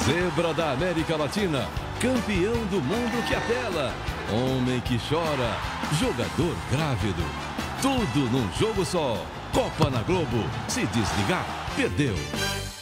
Zebra da América Latina, campeão do mundo que apela, homem que chora, jogador grávido. Tudo num jogo só. Copa na Globo. Se desligar, perdeu.